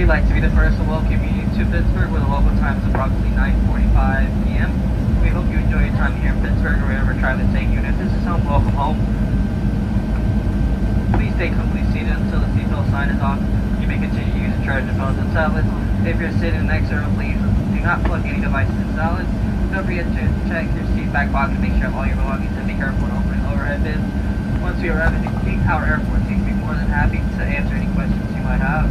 We'd like to be the first to welcome you to Pittsburgh, where the local time is approximately 9:45 p.m. We hope you enjoy your time here in Pittsburgh or wherever travel take you. And if this is home, welcome home. Please stay comfortably seated until the seatbelt sign is off. You may continue to use and charge your phones and tablets. If you're sitting next to her, please do not plug any devices in silence. Don't forget to check your seat back pocket to make sure you have all your belongings, and be careful when opening overhead bins. Once we arrive at the King Tower Airport, we'd be more than happy to answer any questions you might have.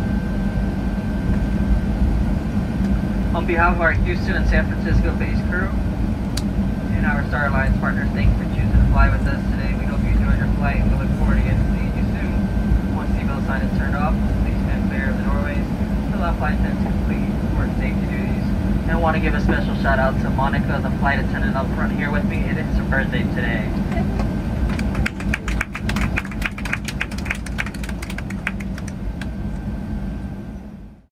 On behalf of our Houston and San Francisco-based crew and our Airlines partners, thank you for choosing to fly with us today. We hope you enjoyed your flight, and we look forward to seeing you soon. Once the seatbelt sign is turned off, please stand clear of the doorways to allow flight attendants to complete important safety duties. And I want to give a special shout out to Monica, the flight attendant up front here with me. It is her birthday today.